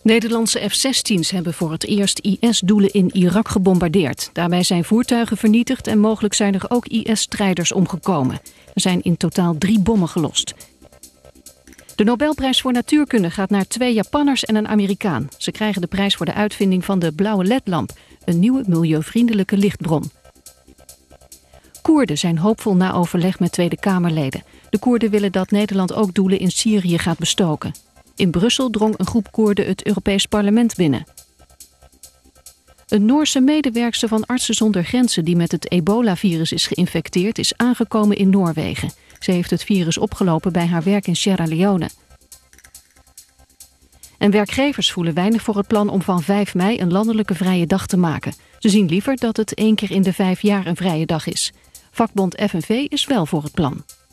Nederlandse F-16's hebben voor het eerst IS-doelen in Irak gebombardeerd. Daarbij zijn voertuigen vernietigd en mogelijk zijn er ook IS-strijders omgekomen. Er zijn in totaal 3 bommen gelost. De Nobelprijs voor natuurkunde gaat naar 2 Japanners en een Amerikaan. Ze krijgen de prijs voor de uitvinding van de blauwe ledlamp, een nieuwe milieuvriendelijke lichtbron. Koerden zijn hoopvol na overleg met Tweede Kamerleden. De Koerden willen dat Nederland ook doelen in Syrië gaat bestoken. In Brussel drong een groep Koerden het Europees Parlement binnen. Een Noorse medewerkster van Artsen zonder Grenzen die met het ebola-virus is geïnfecteerd, is aangekomen in Noorwegen. Ze heeft het virus opgelopen bij haar werk in Sierra Leone. En werkgevers voelen weinig voor het plan om van 5 mei een landelijke vrije dag te maken. Ze zien liever dat het 1 keer in de 5 jaar een vrije dag is. Vakbond FNV is wel voor het plan.